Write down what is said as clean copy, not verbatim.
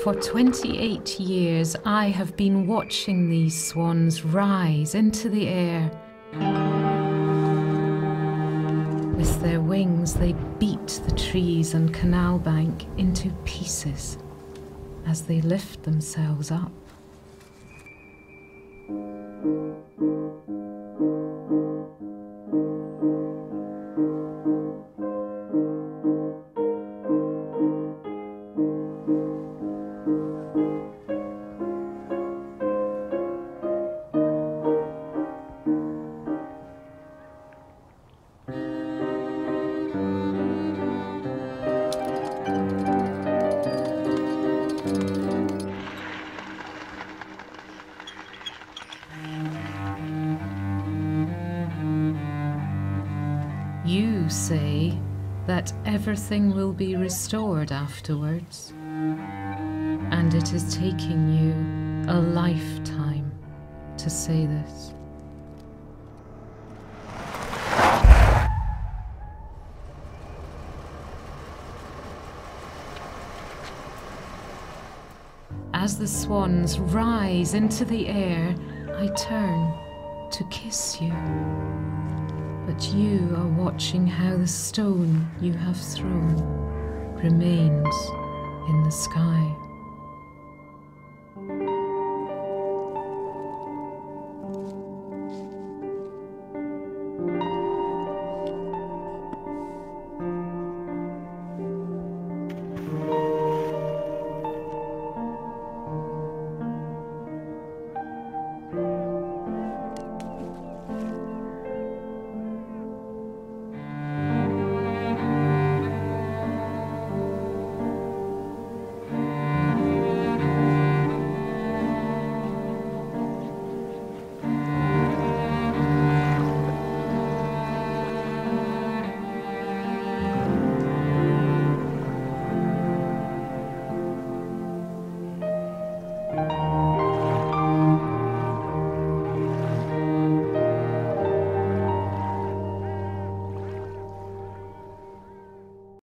For 28 years I have been watching these swans rise into the air. With their wings they beat the trees and canal bank into pieces as they lift themselves up. You say that everything will be restored afterwards, and it is taking you a lifetime to say this. As the swans rise into the air, I turn to kiss you. But you are watching how the stone you have thrown remains in the sky.